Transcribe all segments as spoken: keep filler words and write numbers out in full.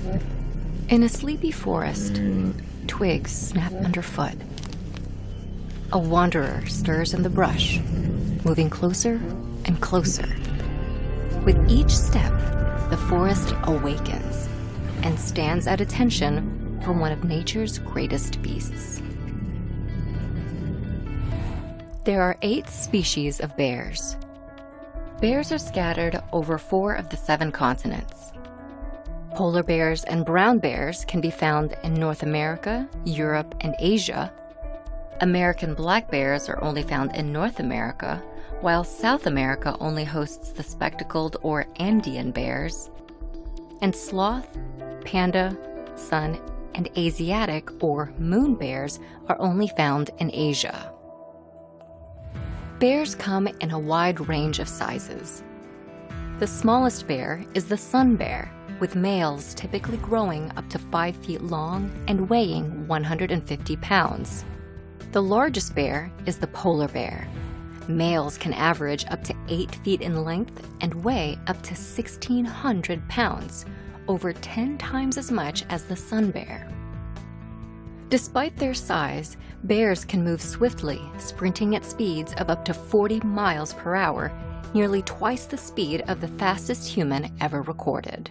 In a sleepy forest, twigs snap underfoot. A wanderer stirs in the brush, moving closer and closer. With each step, the forest awakens and stands at attention for one of nature's greatest beasts. There are eight species of bears. Bears are scattered over four of the seven continents. Polar bears and brown bears can be found in North America, Europe, and Asia. American black bears are only found in North America, while South America only hosts the spectacled or Andean bears. And sloth, panda, sun, and Asiatic or moon bears are only found in Asia. Bears come in a wide range of sizes. The smallest bear is the sun bear, with males typically growing up to five feet long and weighing one hundred fifty pounds. The largest bear is the polar bear. Males can average up to eight feet in length and weigh up to sixteen hundred pounds, over ten times as much as the sun bear. Despite their size, bears can move swiftly, sprinting at speeds of up to forty miles per hour, nearly twice the speed of the fastest human ever recorded.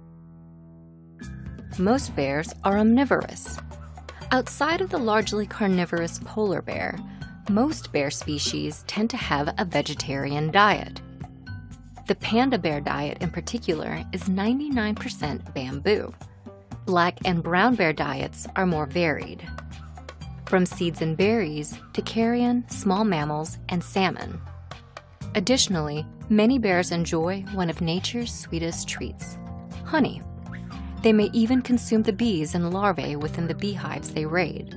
Most bears are omnivorous. Outside of the largely carnivorous polar bear, most bear species tend to have a vegetarian diet. The panda bear diet in particular is ninety-nine percent bamboo. Black and brown bear diets are more varied, from seeds and berries to carrion, small mammals, and salmon. Additionally, many bears enjoy one of nature's sweetest treats, honey. They may even consume the bees and larvae within the beehives they raid.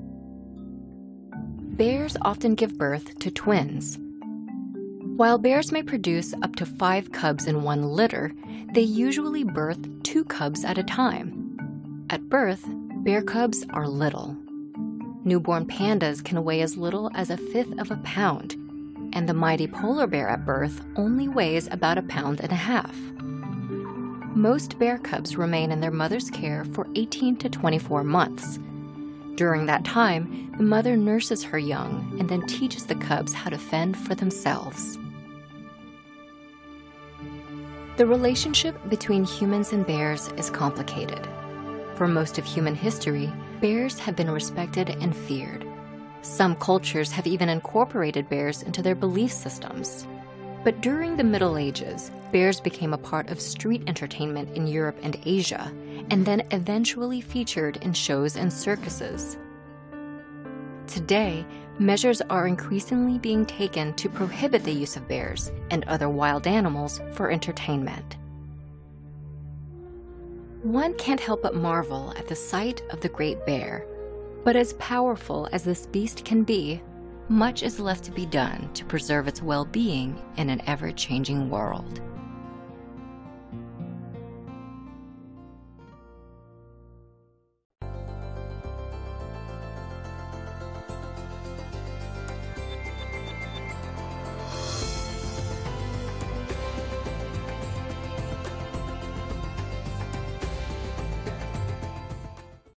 Bears often give birth to twins. While bears may produce up to five cubs in one litter, they usually birth two cubs at a time. At birth, bear cubs are little. Newborn pandas can weigh as little as a fifth of a pound, and the mighty polar bear at birth only weighs about a pound and a half. Most bear cubs remain in their mother's care for eighteen to twenty-four months. During that time, the mother nurses her young and then teaches the cubs how to fend for themselves. The relationship between humans and bears is complicated. For most of human history, bears have been respected and feared. Some cultures have even incorporated bears into their belief systems. But during the Middle Ages, bears became a part of street entertainment in Europe and Asia, and then eventually featured in shows and circuses. Today, measures are increasingly being taken to prohibit the use of bears and other wild animals for entertainment. One can't help but marvel at the sight of the great bear, but as powerful as this beast can be, much is left to be done to preserve its well-being in an ever-changing world.